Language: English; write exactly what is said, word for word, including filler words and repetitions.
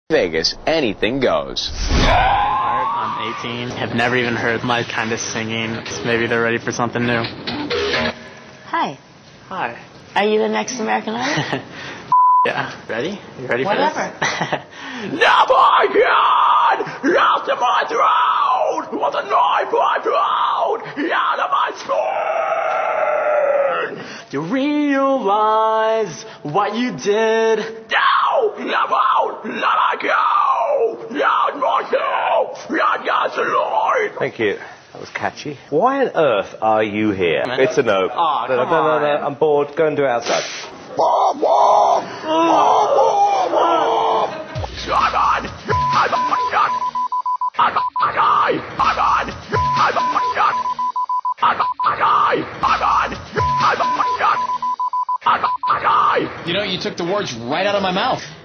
Vegas, anything goes. I'm eighteen, have never even heard my kind of singing. Maybe they're ready for something new. Hi. Hi. Are you the next American Idol? Yeah. Ready? You ready Whatever. for this? No, my God! Lost in my throat! What a knife I throat! Out of my skin! You realize what you did. No! Not out! Let go! Not myself! Not gasoline! Thank you. That was catchy. Why on earth are you here? It's a no. Aw, no, no, come no, no, no, on. I'm bored. Go and do it outside. Come on! I'm on! I'm on! I'm on! I'm on! I'm on! You know, you took the words right out of my mouth.